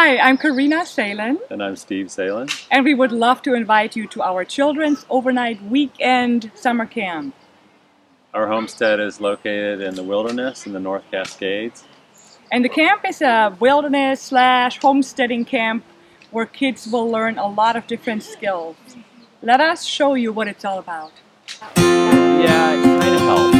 Hi, I'm Karina Salen. And I'm Steve Salen. And we would love to invite you to our children's overnight weekend summer camp. Our homestead is located in the wilderness in the North Cascades. And the camp is a wilderness/homesteading camp where kids will learn a lot of different skills. Let us show you what it's all about. Yeah, it kind of helps.